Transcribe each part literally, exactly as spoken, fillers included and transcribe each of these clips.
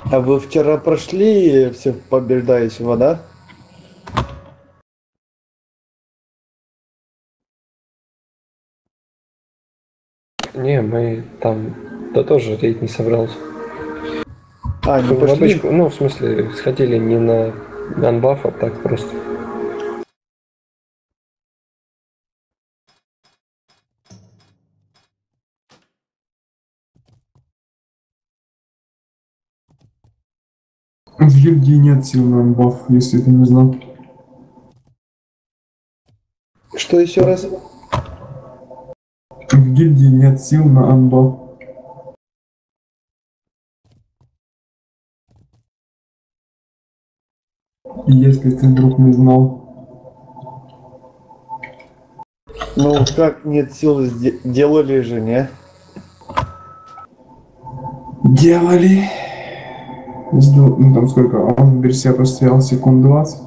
А вы вчера прошли все побеждающего, да? Не, мы там, да тоже рейд не собрался. А, не В пошли? обычку, ну, в смысле, сходили не на ганбаф, а так просто. В гильдии нет сил на анбаф, если ты не знал. Что еще раз? В гильдии нет сил на анбаф. Если ты вдруг не знал. Ну, как нет сил, сде- делали же, не? Делали. Жду, ну там сколько? Он в берсе простоял секунд двадцать.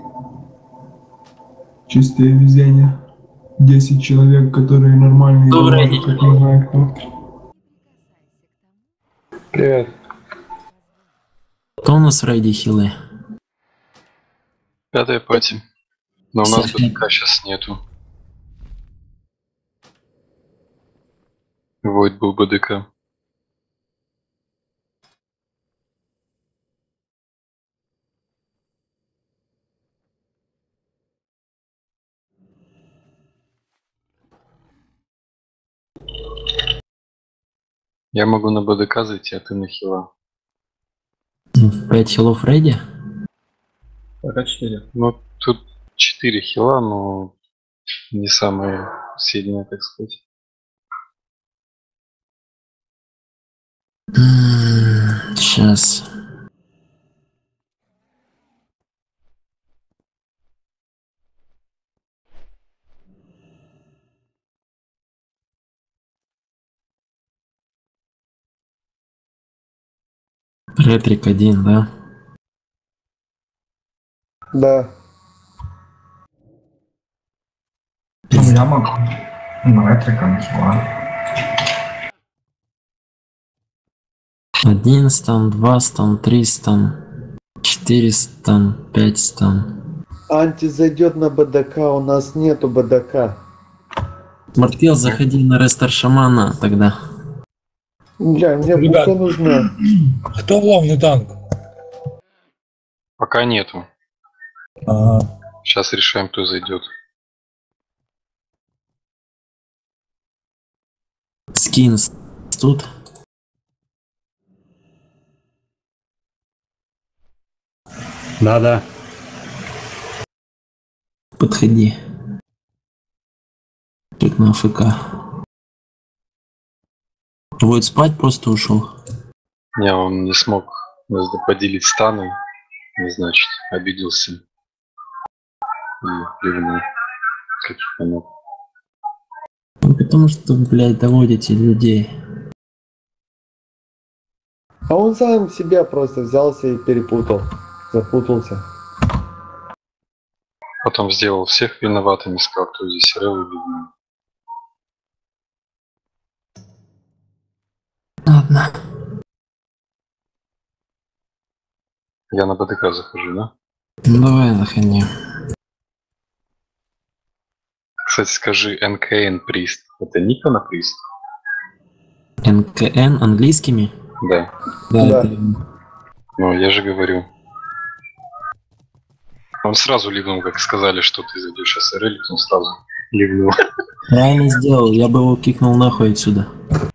Чистое везение. десять человек, которые нормальные Добрый дамажат, день. как не знаю кто. Привет. Кто у нас в рейде хилы? Пятая пати. Но у нас Всех БДК сейчас нету. Войд был БДК. Я могу на БДК зайти, а ты на хила. пять хилов в рейде? Пока четыре. Ну, тут четыре хила, но не самые сильные, так сказать. Сейчас. Ретрик один, да? Да. Ну, я могу. Ну, этрика начала. Один стан, два стан, три стан, четыре стан, пять стан. Анти зайдет на БДК, у нас нету БДК. Мартел, заходи на рестор шамана тогда. Бля, мне Ребят. бука нужна. Кто главный танк? Пока нету. А, Сейчас решаем, кто зайдет. Скинс тут. Да-да. Подходи. Чек на АФК. Будет спать, просто ушел. Не, он не смог поделить станы. Значит, обиделся. И плевнул. Каких-то ног. Ну, потому что, блядь, доводите людей. А он сам себя просто взялся и перепутал. Запутался. Потом сделал всех виноватыми, сказал, кто здесь РЛ и виноват. Ладно. Я на БДК захожу, да? Ну давай заходи. Кстати, скажи эн ка эн Priest. Это Ника на Priest? эн ка эн английскими? Да. Да, Да. это... Ну, я же говорю. Он сразу ливнул, как сказали, что ты зайдешь эс эр эль, он сразу ливнул. Правильно сделал, я бы его кикнул нахуй отсюда.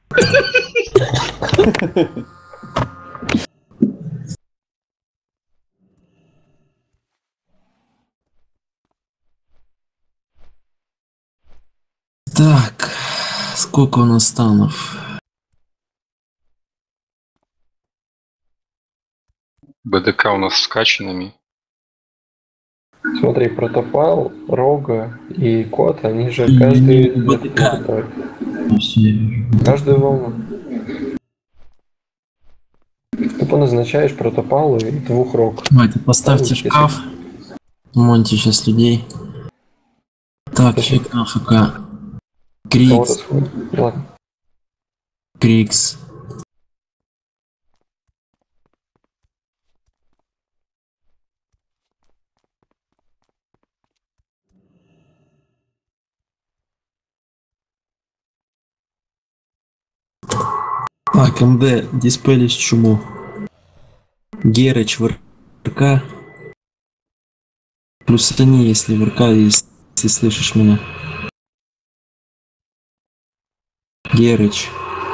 Так, сколько у нас станов? БДК у нас скачанными. Смотри, протопал, рога и кот, они же И каждый... БДК. Каждую волну. Тупо назначаешь протопал и двух рог. Давайте поставьте шкаф. Монти сейчас людей. Так, чек на АФК. Крикс. Ладно. Крикс. Так, МД, диспелись чуму. Герыч, ВРК. Плюс они, если ВРК, если, если слышишь меня. Герыч.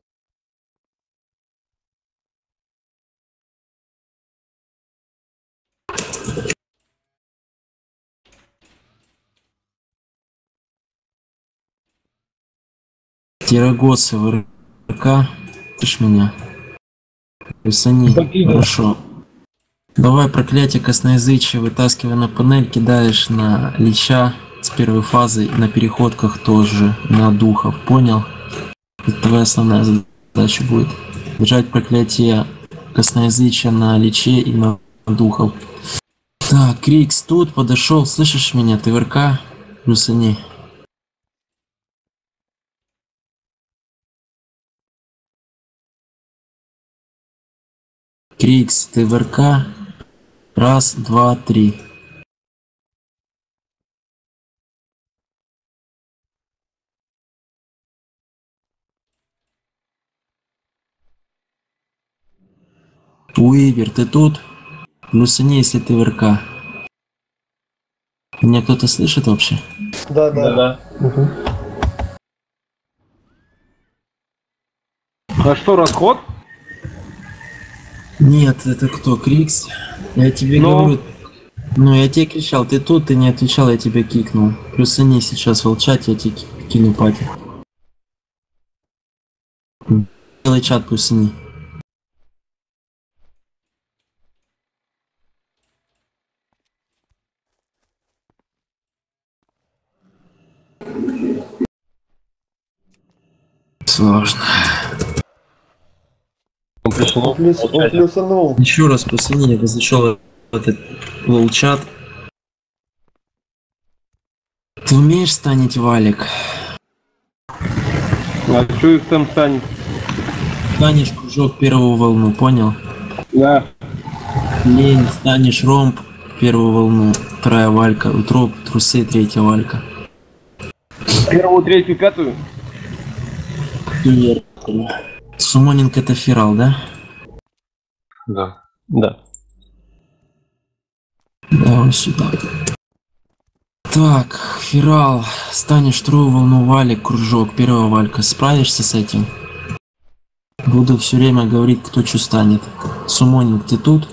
Тирагосы, ВРК. Слышишь меня? Плюс они. Хорошо. Давай проклятие косноязычия, вытаскивай на панель, кидаешь на лича с первой фазы, на переходках тоже, на духов, понял? Это твоя основная задача будет. Держать проклятие косноязычия на личе и на духов. Так, Крикс тут подошел, слышишь меня, ты ВРК? Плюс они. Крикс, ты ВРК? Раз, два, три. Уивер, ты тут? Плюсани, если ты ВРК. Меня кто-то слышит вообще? Да, да. Да. Угу. А что, расход? Нет, это кто? Крикс? Я тебе Но... говорю... Ну, я тебе кричал, ты тут, ты не отвечал, я тебя кикнул. Плюсани сейчас в чате, я тебе кину пати. Делай чат, плюсани. Сложно. Он пришел. Он, плюс, он плюсанул. Еще раз, плюсани, я бы зашел в этот лол-чат. Ты умеешь станить валик? А что их там станет? Станешь кружок первую волну, понял? Да. Лень, станешь ромб первую волну, вторая валька, утроп, трусы, третья валька. Первую, третью, пятую? Верно. Сумонинг это фирал, да? Да. Да. Давай сюда. Так, фирал, станешь вторую волну валик, кружок, первая валька. Справишься с этим? Буду все время говорить, кто что станет. Сумонинг, ты тут?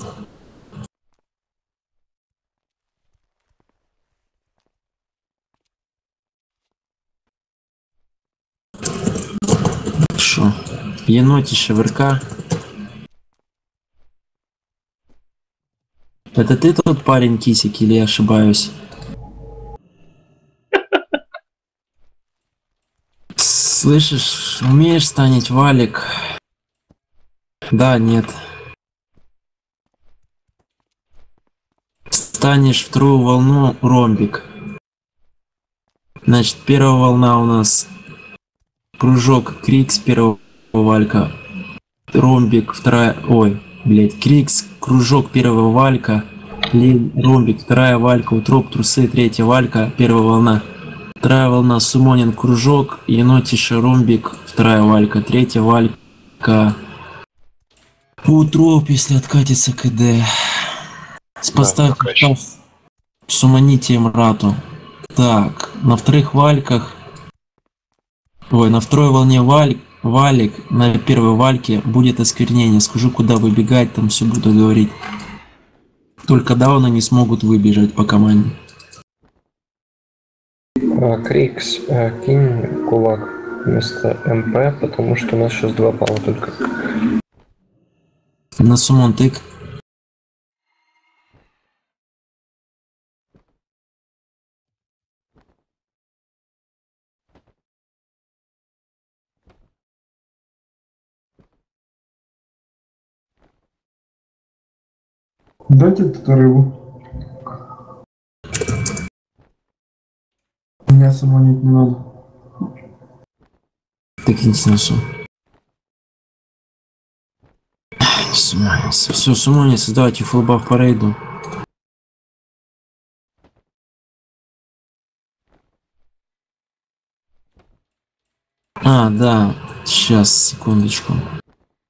Хорошо. Енотище ВРК. Это ты тот парень кисик или я ошибаюсь? Слышишь, умеешь станить валик? Да, нет. Станешь вторую волну ромбик. Значит, первая волна у нас кружок, Крикс, первая валька. Ромбик, вторая... Ой, блять, Крикс, кружок, первая валька. Лень, ромбик, вторая валька, утроп, трусы, третья валька, первая волна. Вторая волна, сумонин, кружок, енотище, ромбик, вторая валька, третья валька. Утроп, если откатится КД. Поставь Да, сумоните Мрату. Так, на вторых вальках. Ой, на второй волне валь, валик, на первой вальке будет осквернение. Скажу, куда выбегать, там все буду говорить. Только дауны не смогут выбежать по команде. А, Крикс, а, кинь кулак вместо МП, потому что у нас сейчас два балла только. На сумон тык. Дайте тут рыбу. Мясо манить не надо. Так не снесу. Сумонится. Все, сумонится, давайте фулбаф по рейду. А, да. Сейчас, секундочку.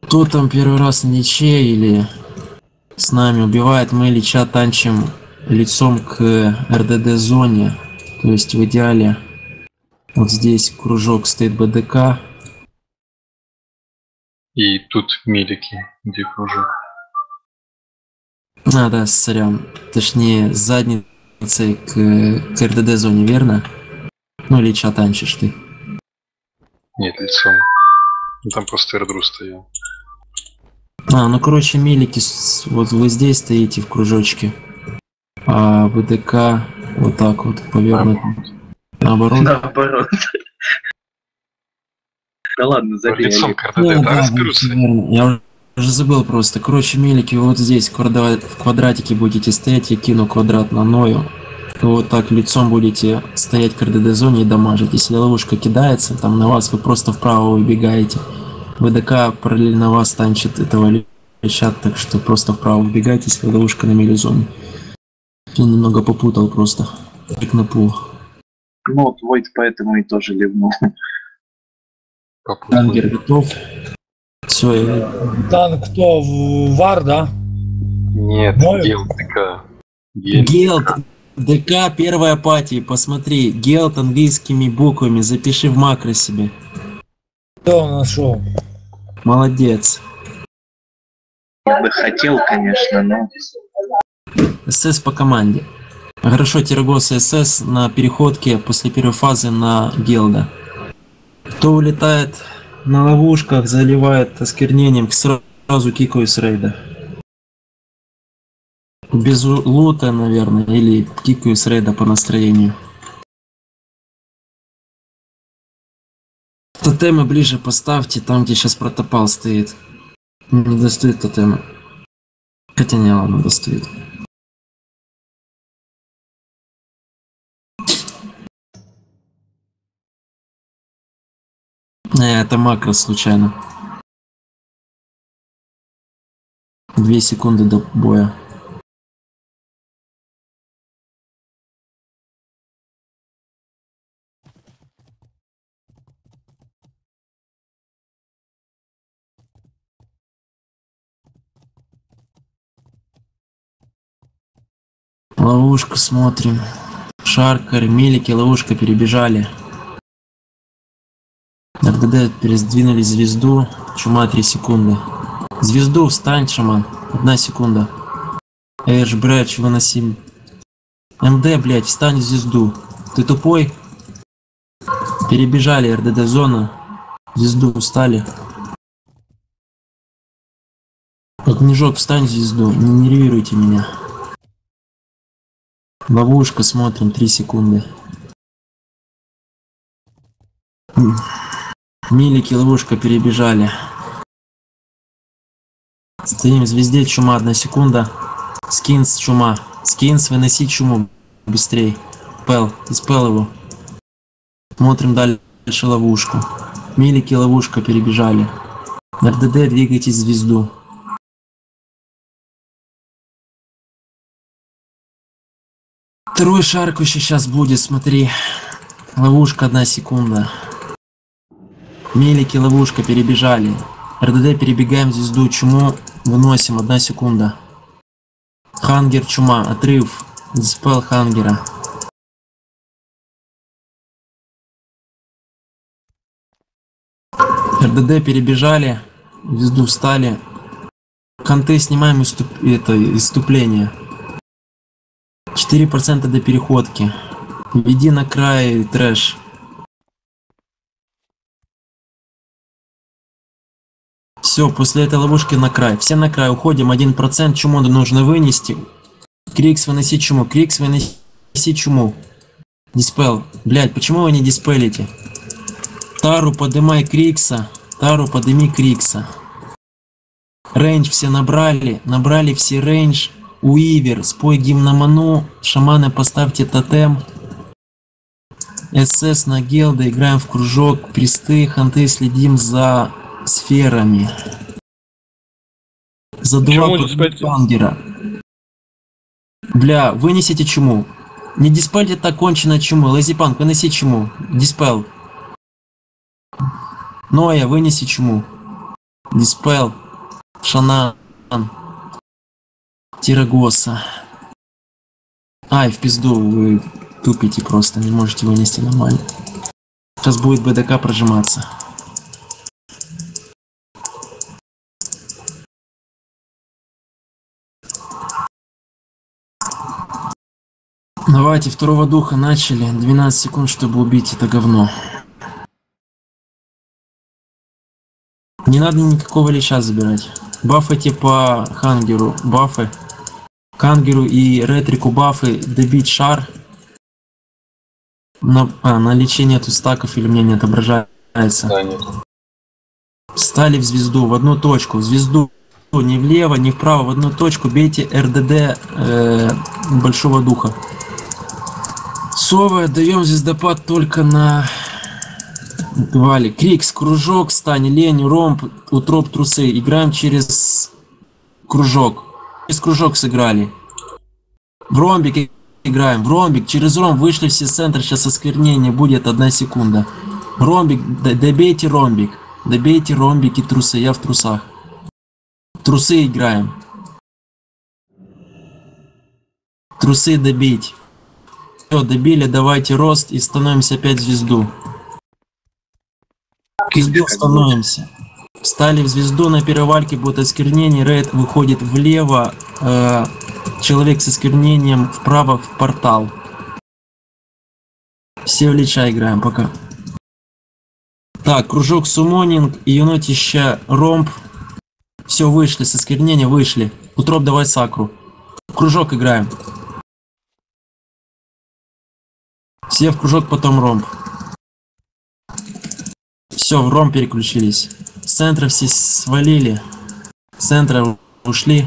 Кто там первый раз на Личе или с нами убивает, мы Лича танчим лицом к эр дэ дэ-зоне. То есть в идеале вот здесь кружок стоит бэ дэ ка. И тут милики, где кружок. А, да, сорян. Точнее, с задницей к, к эр дэ дэ-зоне, верно? Ну, Лича танчишь ты. Нет, лицом. Ну, там просто эрдру стоял. А, ну короче, милики, с- вот вы здесь стоите в кружочке, а бэ дэ ка вот так вот повернут. Наоборот. Наоборот. Да ладно, забей. Лицом Олег. к эр дэ дэ, Ну, да, да, разберутся? всё верно. Я уже забыл просто. Короче, милики, вы вот здесь в квадра- в квадратике будете стоять, я кину квадрат на Ною. Вы вот так лицом будете стоять к эр дэ дэ-зоне и дамажить. Если ловушка кидается, там на вас, вы просто вправо выбегаете. бэ дэ ка параллельно вас танчит этого Лича, так что просто вправо выбегайте, если ловушка на мили-зоне. Я немного попутал просто. Как на пул. Ну, вот Войт поэтому и тоже ливнул. Попутал. Ангер готов. Все, я... Танк кто? В- Вар, да? Нет, Мой? Гел ТК. Гель. Гелт, ДК первой апатии, посмотри. Гелт английскими буквами, запиши в макро себе. Кто нашел? Молодец. Я бы хотел, конечно, но... СС по команде. Хорошо, Тирагос и СС на переходке после первой фазы на Гелда. Кто улетает на ловушках, заливает осквернением, сразу кикаю с рейда. Без у- лута, наверное, или кикаю с рейда по настроению. Тотемы ближе поставьте, там где сейчас протопал стоит. Не достают тотемы. Хотя не, ладно, достают. Э, это макро случайно. Две секунды до боя. Ловушка смотрим. Шаркар, милики, ловушка перебежали. эр дэ дэ пересдвинули звезду. Чума три секунды. Звезду встань, шаман. Одна секунда. Эш, брэдж, выноси. эм дэ, блядь, встань в звезду. Ты тупой? Перебежали эр дэ дэ зона. Звезду встали. Огнежок, встань в звезду. Не нервируйте меня. Ловушка, смотрим, три секунды. М. Милики, ловушка, перебежали. Стоим в звезде, чума, одна секунда. Скинс, чума. Скинс, выноси чуму. Быстрей. Пэл, диспел его. Смотрим дальше ловушку. Милики, ловушка, перебежали. эр дэ дэ, двигайтесь в звезду. Второй шарк еще сейчас будет, смотри. Ловушка, одна секунда. Милики, ловушка, перебежали. эр дэ дэ, перебегаем в звезду, чуму, выносим, одна секунда. Хангер, чума, отрыв. Диспел Хангера. эр дэ дэ перебежали, в звезду встали. Канты снимаем иступ... это, иступление. четыре процента до переходки. Веди на край трэш. Все, после этой ловушки на край. Все на край, уходим, один процент, чуму нужно вынести. Крикс, выноси чуму, Крикс, выноси чуму. Диспел. Блять, почему вы не диспелите? Тару, подымай Крикса. Тару, подыми Крикса. Рейндж все набрали. Набрали все рейндж. Уивер, спой гимн на ману. Шаманы, поставьте тотем. СС на Гелда, играем в кружок. Присты, ханты, следим за сферами. За два Хангера. Бля, вынесите чуму. Не диспельте так конченая чуму. Лазипанк, выноси чуму. Диспел. Ноя, вынеси чуму. Диспел. Шанан. Тирагоса. Ай, в пизду, вы тупите просто, не можете вынести нормально. Сейчас будет БДК прожиматься. Давайте, второго духа начали. двенадцать секунд, чтобы убить это говно. Не надо никакого лича забирать. Бафайте по Хангеру. Бафы. Хангеру и Ретрику бафы. Добить шар. На, а, на лечение тут стаков или мне не отображается. Да, нет. Встали в звезду, в одну точку. В звезду. Не влево, не вправо, в одну точку. Бейте РДД э, Большого Духа. Совы отдаем звездопад только на Вали. Крикс, кружок, стань, лень, ромб, утроп, трусы. Играем через кружок. Через кружок сыграли. В ромбик играем. В ромбик. Через ромб вышли все центры. Сейчас осквернение будет одна секунда. Ромбик. Добейте ромбик. Добейте ромбик и трусы. Я в трусах. Трусы играем. Трусы добить. Все, добили, давайте рост и становимся опять в звезду. В звезду становимся. Встали в звезду, на перевальке будет осквернение, рейд выходит влево, э, человек с осквернением вправо в портал. Все в лича играем пока. Так, кружок суммонинг, енотища, ромб. Все, вышли, с осквернения вышли. Утроп, давай сакру. Кружок играем. Все в кружок, потом ромб. Все, в ромб переключились. С центра все свалили. С центра ушли.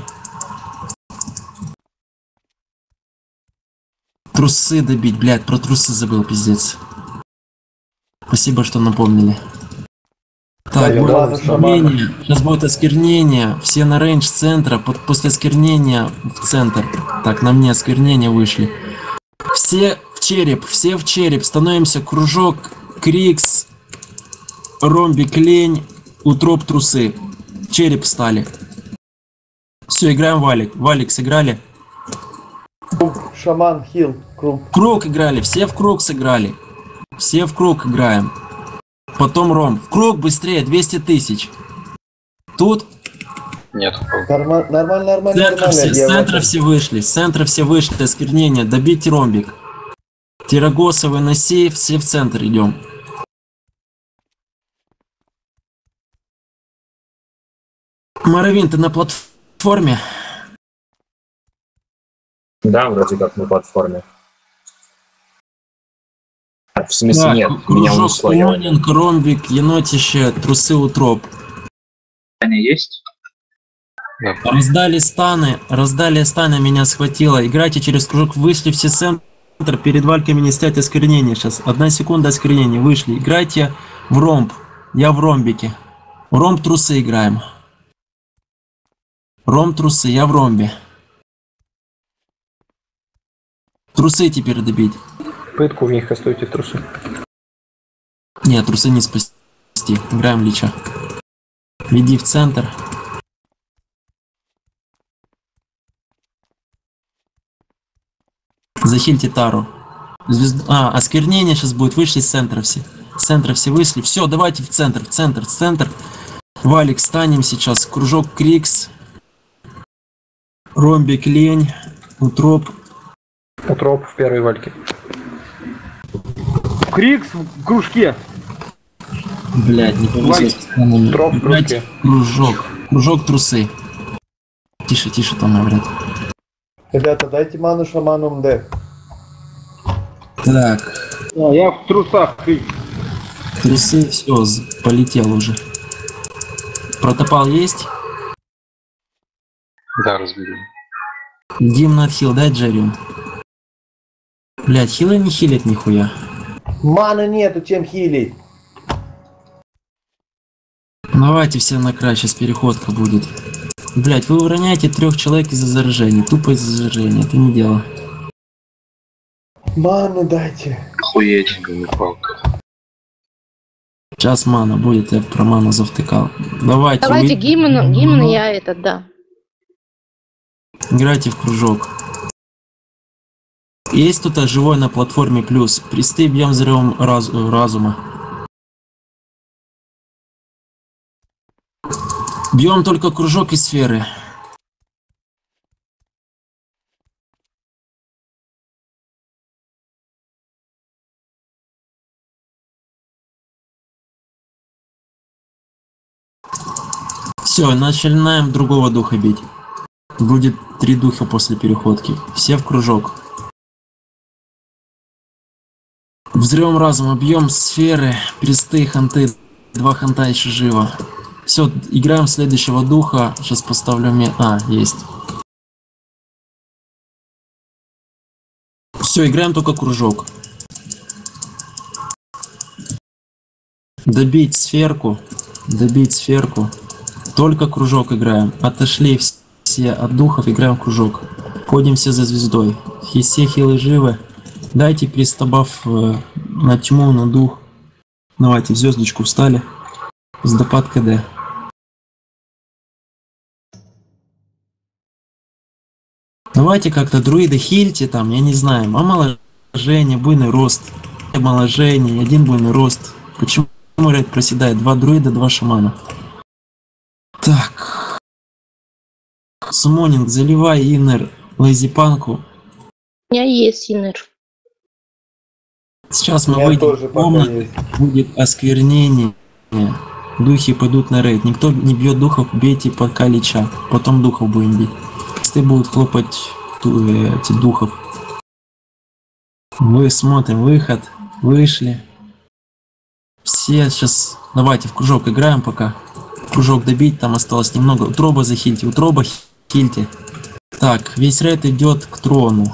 Трусы добить, блядь, про трусы забыл, пиздец. Спасибо, что напомнили. Так, будет осквернение. Сейчас будет осквернение. Все на рейндж центра. После осквернения в центр. Так, на мне осквернение вышли. Все в череп, все в череп. Становимся кружок, крикс, ромбик, лень, утроп, трусы. В череп встали. Все, играем валик. Валик сыграли. Шаман, хил, круг. Круг играли, все в круг сыграли. Все в круг играем. Потом ромб. В круг быстрее, двести тысяч. Тут? Нет. Нормально, нормально, нормально. С центра, все, с центра все вышли, с центра все вышли, осквернение, добить ромбик. Тирагоса выноси, все в центр идем. Маравин, ты на платформе? Да, вроде как на платформе. В смысле Так, нет, меня кружок, Монинг, ромбик, енотище, трусы, утроп. Они есть? Да. Раздали станы, раздали станы, меня схватило. Играйте через кружок, вышли все центр, перед вальками не снять осквернение сейчас. Одна секунда осквернения, вышли. Играйте в ромб, я в ромбике. В ромб трусы играем. Ромб трусы, я в ромбе. Трусы теперь добить. Пытку в них остойте трусы. Нет, трусы не спасти. Играем лича. Веди в центр. Захильте тару. Звезд... А, осквернение сейчас будет. Вышли с центра все. С центра все вышли. Все, давайте в центр, в центр, в центр. Валик, станем сейчас. Кружок крикс. Ромбик, лень. Утроп. Утроп в первой вальке. Крикс в кружке. Блять, не повезло. Утроп в кружке. Кружок. Кружок трусы. Тише, тише там, говорят. Ребята, дайте ману шаману МД. Так. А, я в трусах. Трусы, все, полетел уже. Протопал есть? Да, разбили. Дим на хил, дай Джерри. Блять, хилы не хилят нихуя. Маны нету, чем хилить. Давайте все на край, сейчас переходка будет. Блять, вы уроняете трех человек из-за заражения. Тупо из-за заражения, это не дело. Маны дайте. Охуеть, палка. Сейчас мана будет, я про ману завтыкал. Давайте, Давайте вы гимн, гимн я этот, да. играйте в кружок. Есть кто-то живой на платформе плюс? Присты бьем взрывом раз, разума. Бьем только кружок и сферы. Все, начинаем другого духа бить. Будет три духа после переходки. Все в кружок. Взрывом разума бьем сферы, присты, ханты. Два ханта еще живо. Все, играем в следующего духа. Сейчас поставлю мне... А, есть. Все, играем только кружок. Добить сферку. Добить сферку. Только кружок играем. Отошли все от духов, играем в кружок. Ходим все за звездой. Все хилы живы. Дайте пристабав э, на тьму, на дух. Давайте в звездочку встали. Сдопад КД. Давайте как-то друиды хильте там, я не знаю. Омоложение, буйный рост. Омоложение, один буйный рост. Почему рейд проседает? Два друида, два шамана. Так. Сумонинг, заливай иннер лазипанку. У меня есть иннер. Сейчас мы выйдем в комнату, будет осквернение. Духи пойдут на рейд. Никто не бьет духов, бейте пока лича. Потом духов будем бить. Присты будут хлопать эти духов. Мы смотрим выход. Вышли. Все сейчас... Давайте в кружок играем пока. Кружок добить, там осталось немного. Утроба захильте, утроба хильте. Так, весь рейд идет к трону.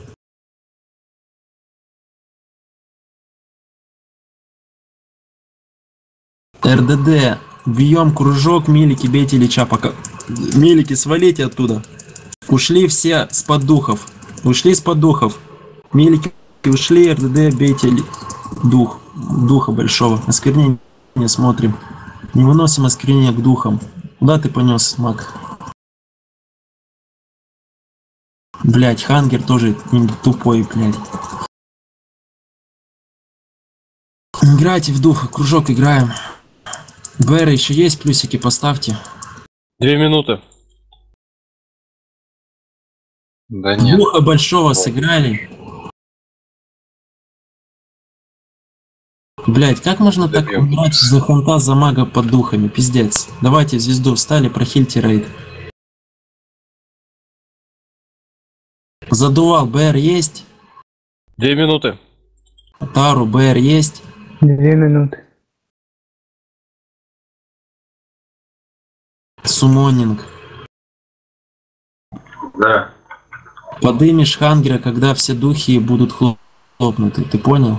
РДД, бьем кружок, милики, бейте лича пока. Милики, свалите оттуда. Ушли все с-под духов. Ушли с-под духов. Милики ушли, РДД, бейте ли... дух. Духа большого. Осквернение смотрим. Не выносим осквернение к духам. Куда ты понес, маг? Блять, Хангер тоже тупой, блять. Играйте в духа, кружок играем. БР еще есть, плюсики поставьте. Две минуты. Да нет. Духа большого сыграли. Блять, как можно так играть за ханта, за мага под духами? Пиздец. Давайте в звезду встали, прохильте рейд. Задувал, БР есть? Две минуты. Тару, БР есть? Две минуты. Сумонинг. Да. Подымешь Хангера, когда все духи будут хлопнуты. Ты понял?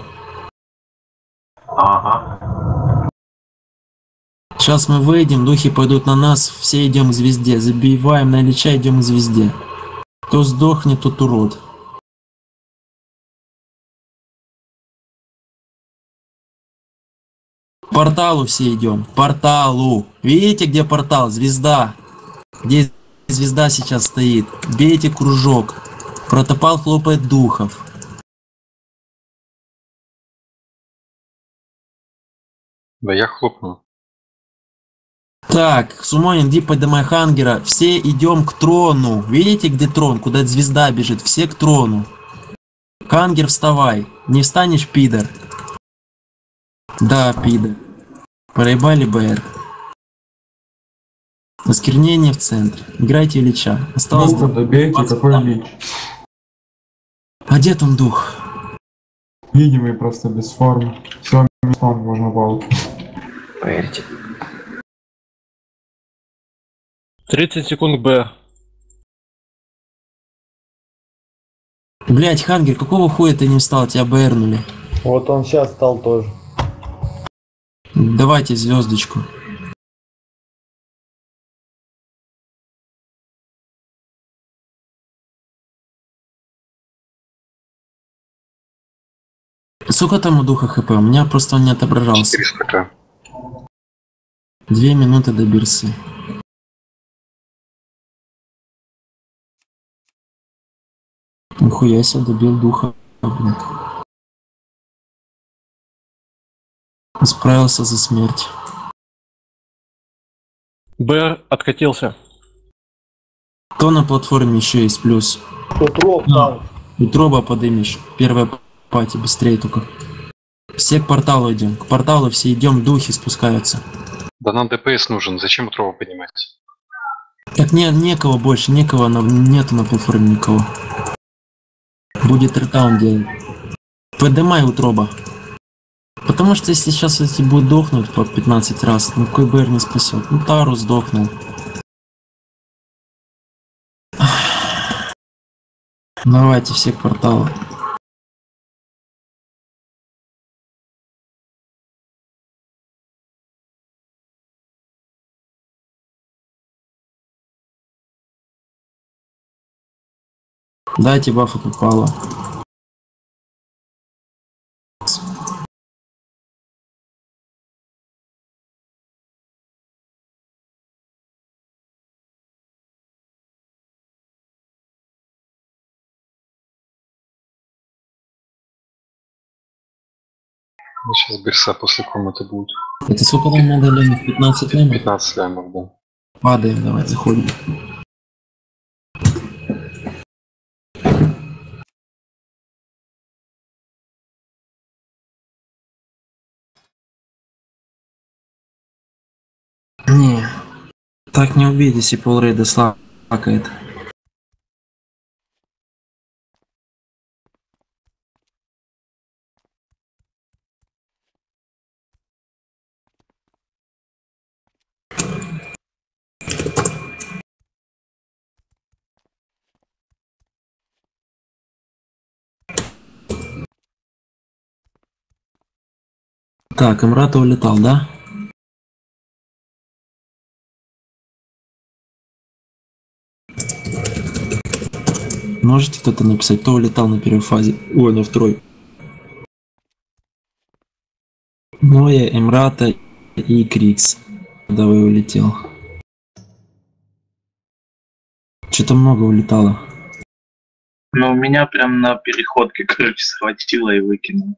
Ага. Сейчас мы выйдем, духи пойдут на нас, все идем к звезде. Забиваем на лича, идем к звезде. Кто сдохнет, тот урод. К порталу все идем. К порталу. Видите, где портал? Звезда. Где звезда сейчас стоит? Бейте кружок. Протопал хлопает духов. Да я хлопну. Так, Сумонин, иди поднимай Хангера. Все идем к трону. Видите, где трон? Куда звезда бежит? Все к трону. Хангер, вставай. Не встанешь, пидор? Да, пидор. Проебали БР. Осквернение в центре. Играйте лича. Осталось... Ну, добейте, какой лич? А где там дух? Видимый, просто без формы. Все, форм можно балки. Поверьте. тридцать секунд Б. Блять, Хангер, какого хуя ты не встал? Тебя БРнули. Вот он сейчас стал тоже. Давайте звездочку. Сколько там у духа хп? У меня просто он не отображался. четыреста к. Две минуты до бирсы. Нихуя себе, добил духа, блин. Справился за смерть. БР откатился. Кто на платформе еще есть плюс? Утроб, да. Утроба подымешь. Первая пати, быстрее только. Все к порталу идем. К порталу все идем, духи спускаются. Да нам ДПС нужен, зачем утроба поднимать? Так не, некого больше, некого, на, нету на платформе никого. Будет ретаун делать. Подымай утроба. Потому что если сейчас эти будут дохнуть по пятнадцать раз, ну какой БР не спасет. Ну Тару сдохнул. Давайте все к порталу. Дайте бафу попало. Сейчас бирса после комнаты будет. Это сколько там надо лямов? пятнадцать лямов? пятнадцать лямов, да. Падаем, давай, заходим. Не, так не убить, если полрейда слакает. Так, Эмрата улетал, да? Можете кто-то написать, кто улетал на первой фазе? Ой, на второй. Ноя, Эмрата и Крикс. Когда вы улетел. Что-то много улетало. Ну, меня прям на переходке, короче, схватило и выкинуло.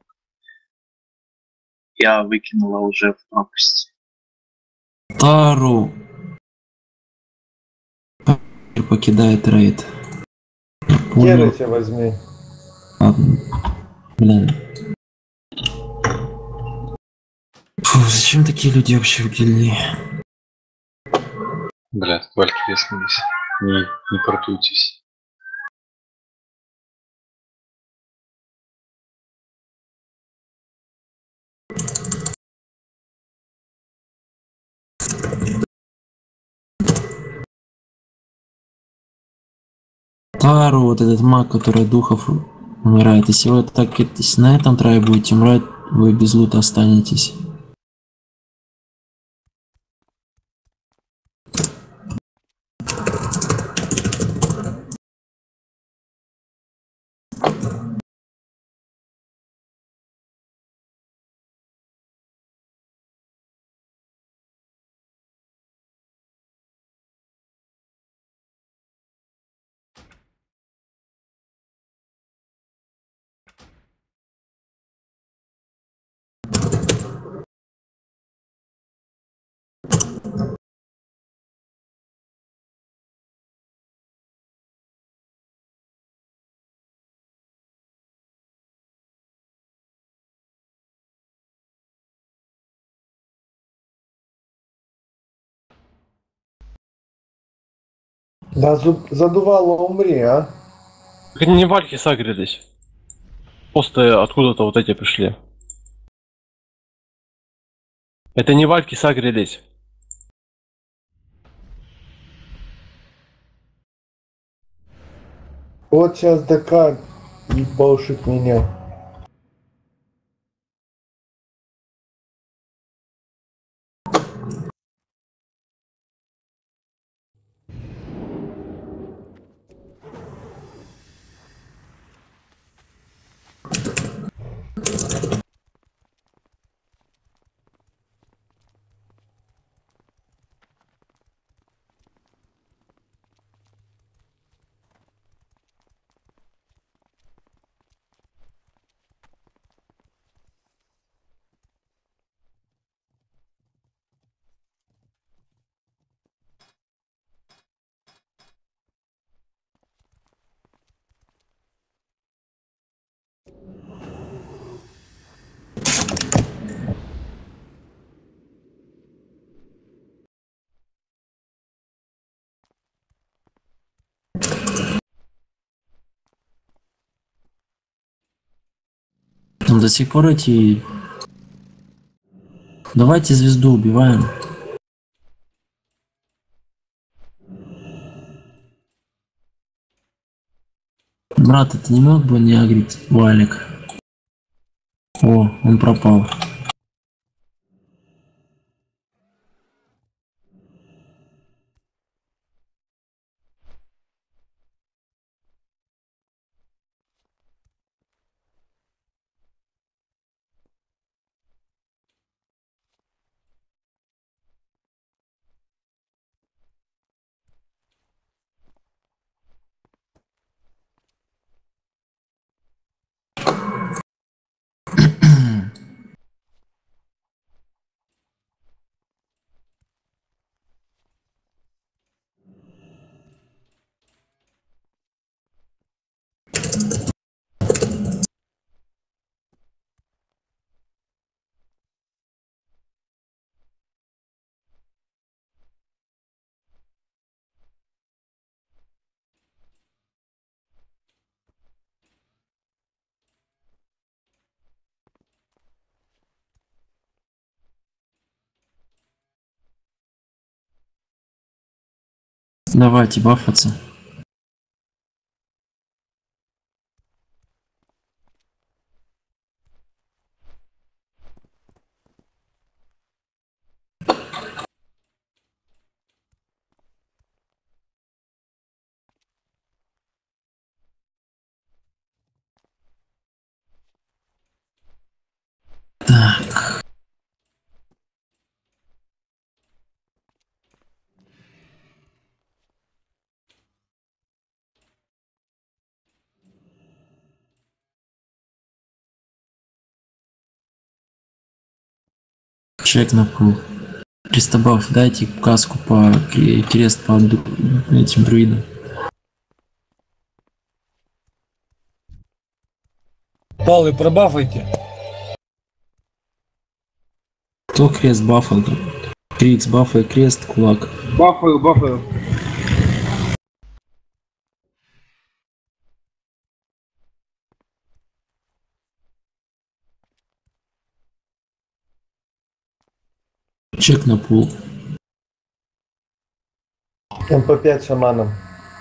Я выкинула уже в пропасть. Тару покидает рейд. Керете возьми. Ладно. Блин. Фу, зачем такие люди вообще в гильдии? Бля, вальки веснулись. Не, не портуйтесь. Тару, вот этот маг, который духов умирает. Если вы так если на этом трае будете умирать, вы без лута останетесь. Да, зу- задувало, умри, а? Так они не вальки сагрились. Просто откуда-то вот эти пришли. Это не вальки сагрились. Вот сейчас ДК ебашит меня. Там до сих пор эти... Давайте звезду убиваем. Брат, ты не мог бы не агрить валик? О, он пропал. Давайте бафаться. Так. Чек на пул. Пристабав, дайте каску по крест по этим друидам. Палы, пробафайте. Кто крест бафал? Крикс, бафай крест, кулак. Бафаю, бафаю. Чек на пул. эм пэ пять шаманом.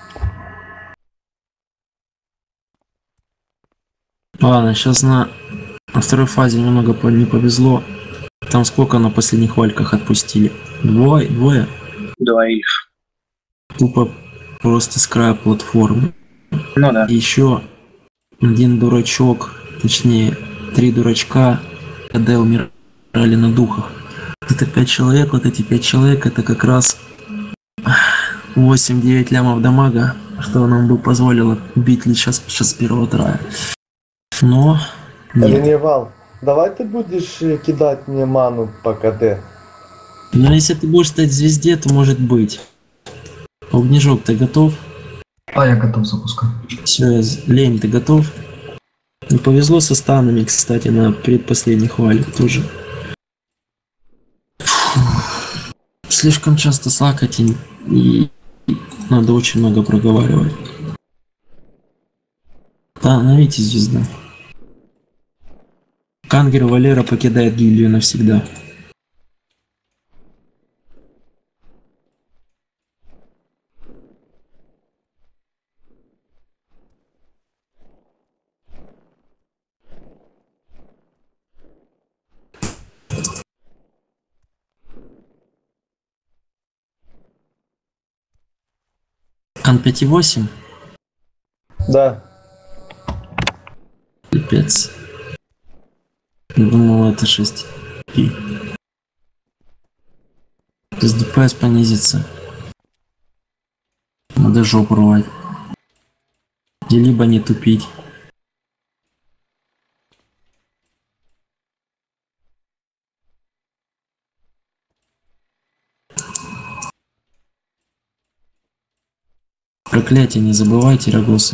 Ладно, сейчас на, на второй фазе немного не повезло. Там сколько на последних вальках отпустили? Двое? Двое? Двоих. Тупо просто с края платформы. Ну да. И еще один дурачок, точнее три дурачка, когда умирали на духах. Это пять человек, вот эти пять человек, это как раз восемь-девять лямов дамага, что нам бы позволило бить лишь сейчас с первого трая. Но нет. Реневал, давай ты будешь кидать мне ману по КД. Но если ты будешь стать звезде, то может быть. Огнежок, ты готов? А, я готов запускать. Все, Лень, ты готов? Не повезло со станами, кстати, на предпоследних вале тоже. Слишком часто слакать и, и надо очень много проговаривать. Да, навите звезда. Кангер Валера покидает гильдию навсегда. Кан пять и восемь? Да. Пипец. Думал, это шесть. И. То есть ДПС понизится. Надо жопу рвать. И либо не тупить. Проклятие, не забывайте, Рагоса.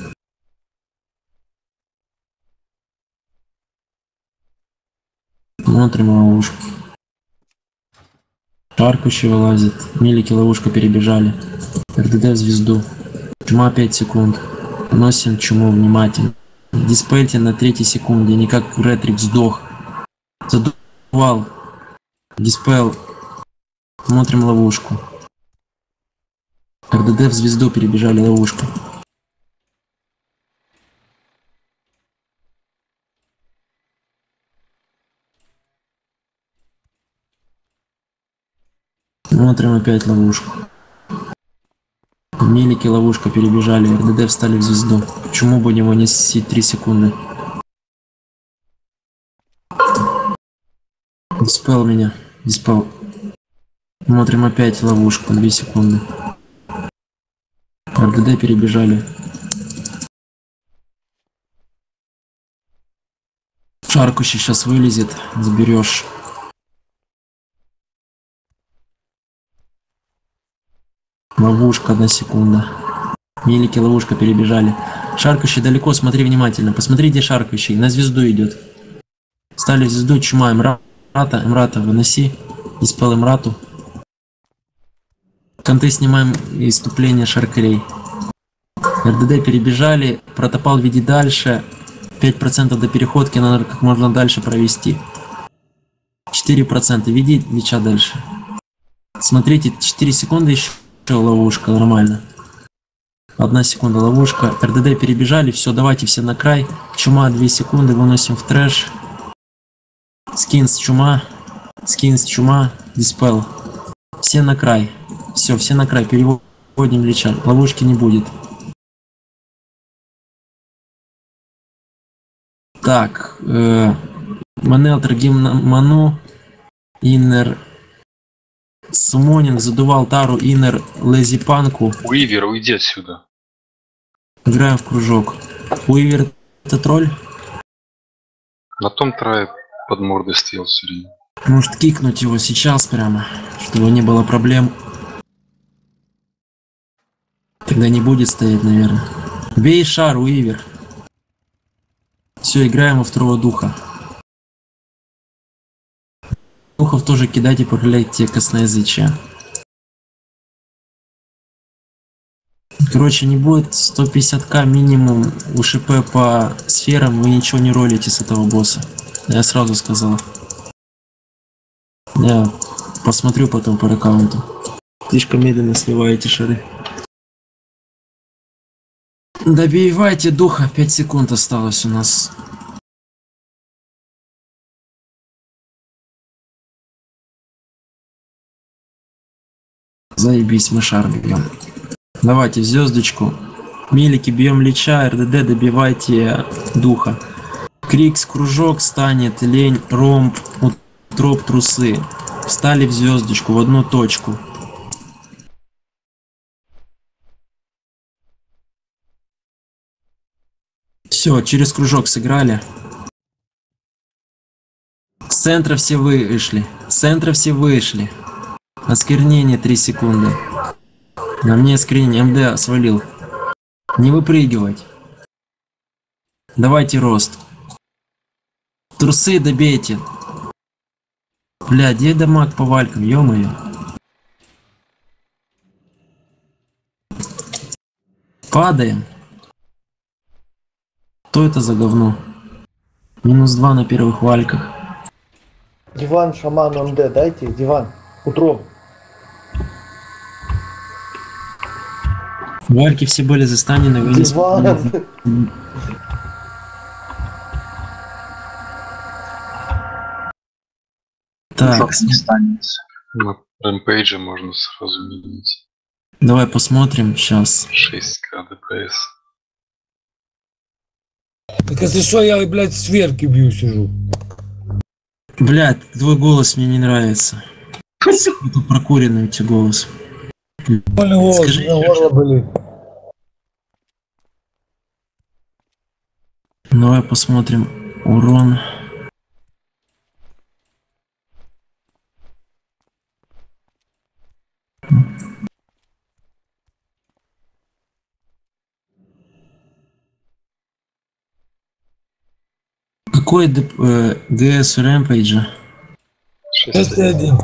Смотрим ловушку. Арк еще вылазит. Милики ловушка перебежали. эр дэ дэ в звезду. Чума пять секунд. Носим чуму внимательно. Диспельте на третьей секунде, не как Ретрик сдох. Задувал. Диспел. Смотрим ловушку. эр дэ дэ в звезду перебежали ловушку. Смотрим опять ловушку. Мелики ловушка перебежали, эр дэ дэ встали в звезду. Почему бы него не нести три секунды? Диспел меня. Диспел. Смотрим опять ловушку, две секунды. эр дэ дэ перебежали. Шаркущий сейчас вылезет, заберешь. Ловушка, одна секунда. Мелики ловушка перебежали. Шаркающий далеко, смотри внимательно. Посмотри, где шаркающий. На звезду идет. Стали в звезду, чума, Эмрата. Эмрата выноси. Диспел Эмрату. Конты снимаем из вступления шаркарей. эр дэ дэ перебежали. Протопал веди дальше. пять процентов до переходки надо как можно дальше провести. четыре процента. Веди Лича дальше. Смотрите, четыре секунды еще. Ловушка, нормально. Одна секунда ловушка. эр дэ дэ перебежали. Все, давайте все на край. Чума, две секунды. Выносим в трэш. Скинс, чума. Скинс, чума. Диспел. Все на край. Все, все на край. Переводим Лича. Ловушки не будет. Так. Э, Манел, Трагим, Ману. Иннер. Сумонинг, задувал Тару, Иннер, Лези Панку. Уивер, уйди отсюда. Играем в кружок. Уивер это тролль? На том трае под мордой стоял все время. Может кикнуть его сейчас прямо, чтобы не было проблем. Тогда не будет стоять, наверное. Бей шар, Уивер. Все, играем во второго духа. Духов тоже кидайте, проклятие косноязычия. Короче, не будет сто пятьдесят ка минимум у ШП по сферам, вы ничего не ролите с этого босса. Я сразу сказал. Я посмотрю потом по аккаунту. Слишком медленно сливаете шары. Добивайте духа, пять секунд осталось у нас. Заебись, мы шар бьем. Давайте в звездочку. Милики бьем Лича, эр дэ дэ добивайте духа. Крикс, кружок станет, лень, ромб, утроп, трусы. Встали в звездочку, в одну точку. Все, через кружок сыграли. С центра все вышли. С центра все вышли. Осквернение три секунды. На мне осквернение. эм дэ свалил. Не выпрыгивать. Давайте рост. Трусы добейте. Бля, где дамаг по валькам? Ё-моё. Падаем. Что это за говно? Минус два на первых вальках. Диван, шаман, эм дэ, дайте, диван. Утро. Вальки все были застанены, вы не Диван. Так, На Рэмпейдже можно сразу менять. давай посмотрим сейчас. шесть ка ДПС. Так если что, я, блядь, сверки бью сижу. Блядь, твой голос мне не нравится. Это прокуренный у тебя голос. Больно голос, Скажи, у меня горло болит. Давай посмотрим урон. Какой ДС у Рэмпейджа? шесть один.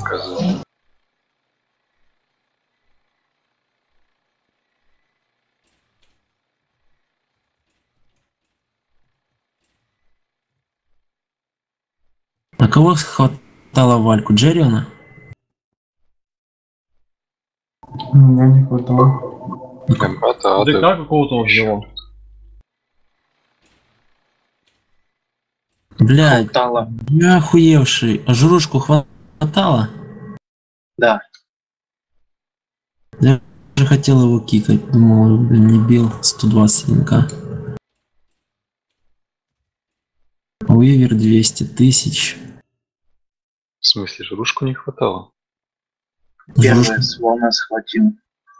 А кого хватало Вальку? Джерриона? Меня не хватало. МП-то, а ты... ДК какого-то он взял. Блядь, Хватало. я охуевший. А жрушку хватало? Да. Я же хотел его кикать. Думал, блин, не бил сто двадцать один ка. Уивер двести тысяч. В смысле, жрушку не хватало? Первая слона схватил.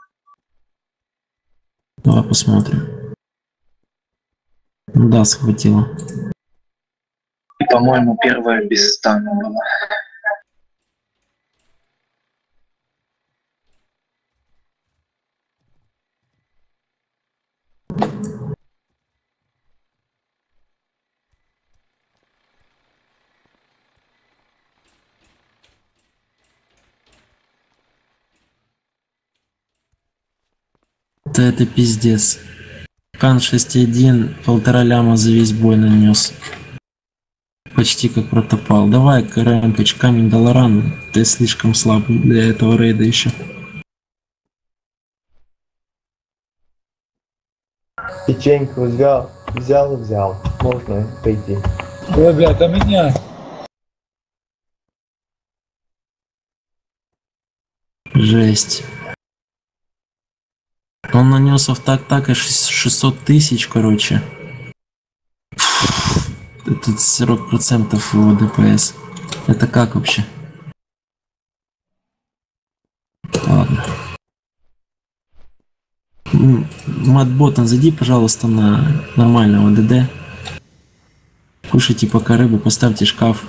Давай посмотрим. Да, схватила. И, по-моему, первая без стана была. Да это пиздец. Кан шесть один, полтора ляма за весь бой нанес. Почти как протопал. Давай, Рэмпэдж, камень Долоран. Ты слишком слабый для этого рейда еще. Печеньку взял, взял и взял. Можно пойти. Ой, блядь, а меня? Жесть. Он нанес в так-так и шестьсот тысяч, короче. Это сорок процентов его ДПС. Это как вообще? Ладно. Матботан, зайди, пожалуйста, на нормального ДД. Кушайте пока рыбу, поставьте шкаф.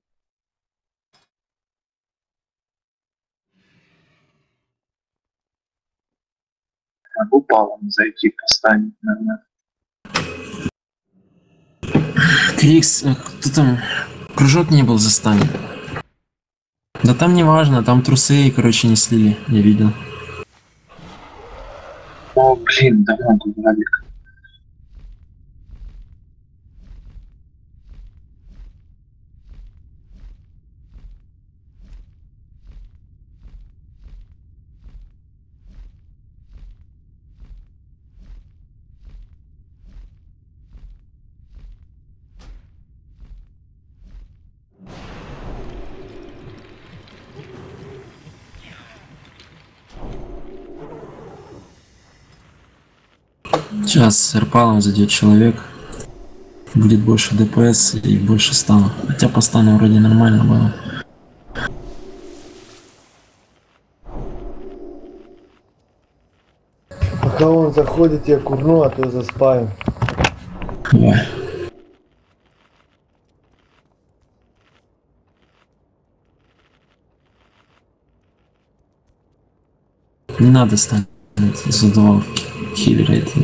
Могу палом зайти, поставить, наверное. Крикс, кто там? Кружок не был застанен. Да там не важно, там трусы, короче, не слили, я видел. О, блин, давно говорили. Сейчас с Эрпалом зайдет человек. Будет больше ДПС и больше стана. Хотя по стану вроде нормально было. Пока он заходит, я курну, а то заспаю. Давай. Не надо ставить задувалки. Хиллера это